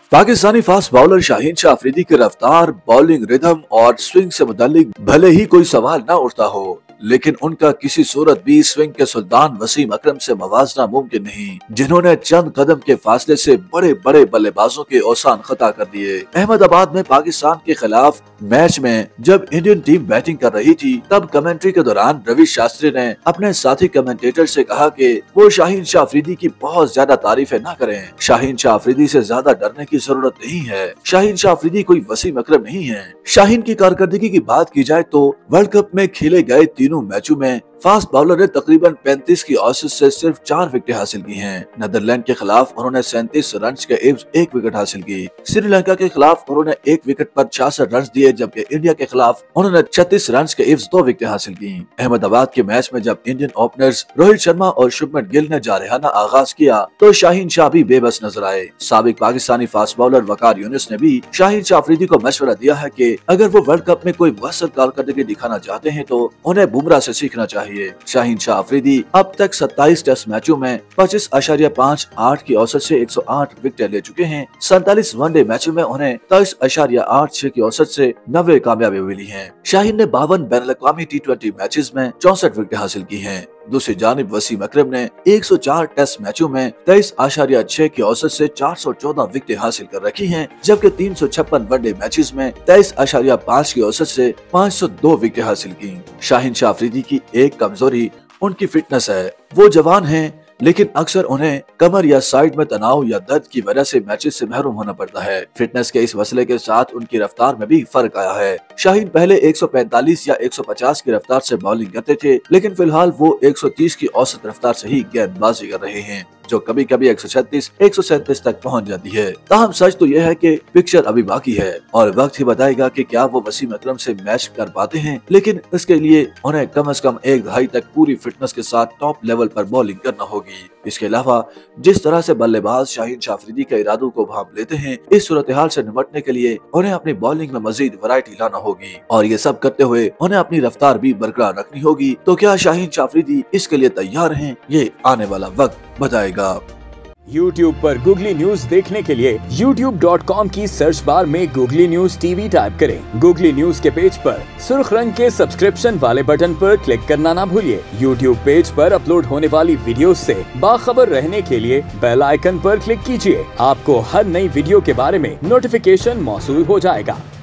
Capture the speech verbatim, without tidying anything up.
Pakistani fast bowler Shaheen Shah Afridi की रफ्तार, bowling rhythm और स्विंग से मुतालिक भले ही कोई सवाल न उठता हो, लेकिन उनका किसी सूरत भी स्विंग के सुल्तान वसीम अकरम से मवाजना मुमकिन नहीं, जिन्होंने चंद कदम के फासले से बड़े बड़े बल्लेबाजों के औसान खता कर दिए। अहमदाबाद में पाकिस्तान के खिलाफ मैच में जब इंडियन टीम बैटिंग कर रही थी, तब कमेंट्री के दौरान रवि शास्त्री ने अपने साथी कमेंटेटर से कहा कि वो शाहीन शाह अफरीदी की बहुत ज्यादा तारीफें न करें। शाहीन शाह अफरीदी से ज्यादा डरने की जरूरत नहीं है। शाहीन शाह अफरीदी कोई वसीम अकरम नहीं है। शाहीन की कारकर्दगी की बात की जाए तो वर्ल्ड कप में खेले गए तीनों मैचों में फास्ट बॉलर ने तकरीबन पैंतीस की औसत से सिर्फ चार विकेट हासिल की हैं। नीदरलैंड के खिलाफ उन्होंने सैंतीस रन के एवज एक विकेट हासिल की। श्रीलंका के खिलाफ उन्होंने एक विकेट पर छियासठ रन दिए, जबकि इंडिया के खिलाफ उन्होंने छत्तीस रन के एवज दो विकेट हासिल की। अहमदाबाद के मैच में जब इंडियन ओपनर्स रोहित शर्मा और शुभमन गिल ने जारहाना आगाज किया, तो शाहीन शाह भी बेबस नजर आए। साबिक पाकिस्तानी फास्ट बॉलर वकार यूनिस ने भी शाहीन शाह अफरीदी को मशवरा दिया है कि अगर वो वर्ल्ड कप में कोई मुअस्सर कारकर्दगी दिखाना चाहते हैं तो उन्हें बुमराह से सीखना चाहिए। शाहीन शाह अफरीदी अब तक सत्ताईस टेस्ट मैचों में पच्चीस अशारिया पाँच आठ की औसत से एक सौ आठ विकेट ले चुके हैं। सैंतालीस वनडे मैचों में उन्हें तेईस अशारिया आठ छह की औसत से नब्बे कामयाबी मिली है। शाहीन ने बावन बैन अवी टी ट्वेंटी मैचेस में चौसठ विकेट हासिल की है। दूसरी जानिब वसीम अकरम ने एक सौ चार टेस्ट मैचों में तेईस आशारिया छह की औसत से चार सौ चौदह विकेट हासिल कर रखी हैं, जबकि तीन सौ छप्पन वनडे मैचेस में तेईस आशारिया पाँच की औसत से पाँच सौ दो विकेट हासिल की। शाहीन शाह अफरीदी की एक कमजोरी उनकी फिटनेस है। वो जवान हैं, लेकिन अक्सर उन्हें कमर या साइड में तनाव या दर्द की वजह से मैचेस से महरूम होना पड़ता है। फिटनेस के इस मसले के साथ उनकी रफ्तार में भी फर्क आया है। शाहीन पहले एक सौ पैंतालीस या एक सौ पचास की रफ्तार से बॉलिंग करते थे, लेकिन फिलहाल वो एक सौ तीस की औसत रफ्तार से ही गेंदबाजी कर रहे हैं, जो कभी कभी एक सौ छत्तीस एक सौ सैंतीस तक पहुंच जाती है। ताहम सच तो यह है कि पिक्चर अभी बाकी है और वक्त ही बताएगा कि क्या वो वसीम अकरम से मैच कर पाते हैं, लेकिन इसके लिए उन्हें कम से कम एक दहाई तक पूरी फिटनेस के साथ टॉप लेवल पर बॉलिंग करना होगी। इसके अलावा जिस तरह से बल्लेबाज शाहीन शाह अफरीदी के इरादों को भांप लेते हैं, इस सूरत हाल से निपटने के लिए उन्हें अपनी बॉलिंग में मजीद वैरायटी लाना होगी और ये सब करते हुए उन्हें अपनी रफ्तार भी बरकरार रखनी होगी। तो क्या शाहीन शाह अफरीदी इसके लिए तैयार हैं? ये आने वाला वक्त बताएगा। YouTube पर गूगली न्यूज देखने के लिए यूट्यूब डॉट कॉम की सर्च बार में गूगली न्यूज टीवी टाइप करें। गूगली न्यूज के पेज पर सुर्ख रंग के सब्सक्रिप्शन वाले बटन पर क्लिक करना ना भूलिए। YouTube पेज पर अपलोड होने वाली वीडियोस से बाखबर रहने के लिए बेल आइकन पर क्लिक कीजिए। आपको हर नई वीडियो के बारे में नोटिफिकेशन मौसूल हो जाएगा।